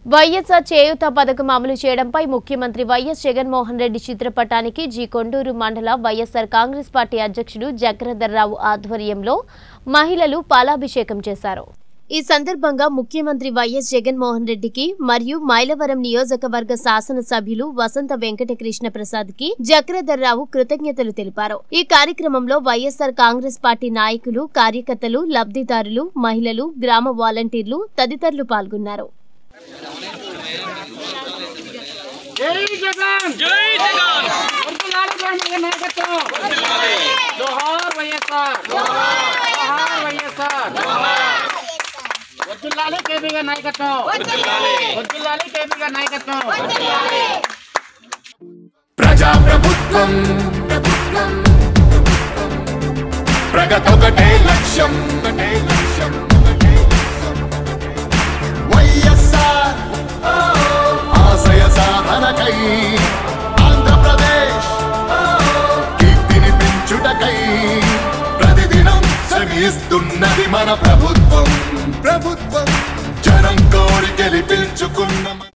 వైఎస్ఆర్ చేయూత పథకం అమలు చేయడంపై ముఖ్యమంత్రి వైఎస్ జగన్మోహన్ రెడ్డి చిత్రపటానికి జి కొండూరు మండల వైఎస్ఆర్ కాంగ్రెస్ పార్టీ అధ్యక్షుడు జగ్రధర్రావు ఆధ్వర్యంలో మహిళలు పాలాభిషేకం చేశారు। ఈ సందర్భంగా ముఖ్యమంత్రి వైఎస్ జగన్మోహన్ రెడ్డికి మరియు మైలవరం నియోజకవర్గ శాసనసభ్యులు వసంత వెంకట కృష్ణ ప్రసాద్ కి జగ్రధర్రావు కృతజ్ఞతలు తెలిపారు। ఈ కార్యక్రమంలో వైఎస్ఆర్ కాంగ్రెస్ పార్టీ నాయకులు, కార్యకర్తలు, లబ్ధిదారులు, మహిళలు, గ్రామ వాలంటీర్లు తదితరులు పాల్గొన్నారు। జై జగన్ జై జగన్ వర్ధిల్లాలి జగన్ నాయకత్వం వర్ధిల్లాలి జోహార్ వైఎస్ఆర్ జోహార్ వైఎస్ఆర్ వర్ధిల్లాలి కేపీ గారి నాయకత్వం వర్ధిల్లాలి కేపీ గారి నాయకత్వం ప్రజా ప్రభుత్వం ప్రగతొకటే లక్ష్యం వైఎస్ఆర్ ఆశయ సాధనకై ఆంధ్ర ప్రదేశ్ కీర్తిని పెంచుటకై ప్రతిదినం శ్రమిస్తున్నది మన ప్రభుత్వం జనం కోరి గెలిపించుకున్న